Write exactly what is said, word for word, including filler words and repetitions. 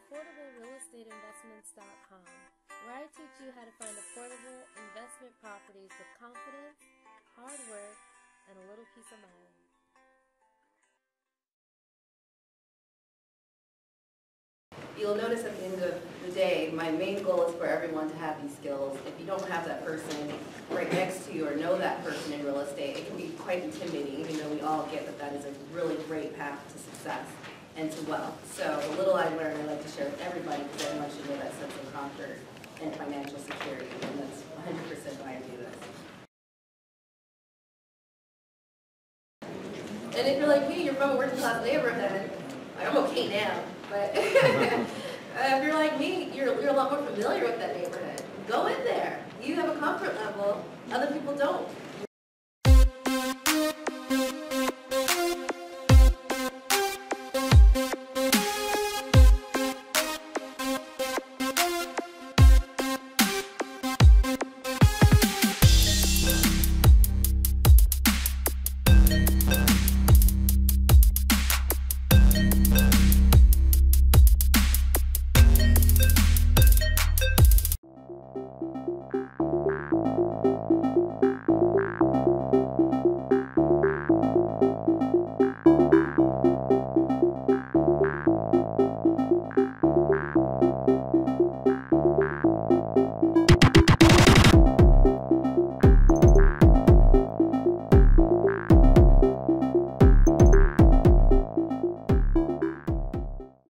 affordable real estate investments dot com, where I teach you how to find affordable investment properties with confidence, hard work, and a little peace of mind. You'll notice at the end of the day, my main goal is for everyone to have these skills. If you don't have that person right next to you or know that person in real estate, it can be quite intimidating, even though we all get that that is a really great path to success and to wealth. So the little I learned, I like to share with everybody, because everyone should know that sense of comfort and financial security, and that's one hundred percent why I do this. And if you're like me, you're from a working class neighborhood, I'm okay now, but if you're like me, you're, you're a lot more familiar with that neighborhood. Go in there. You have a comfort level, other people don't.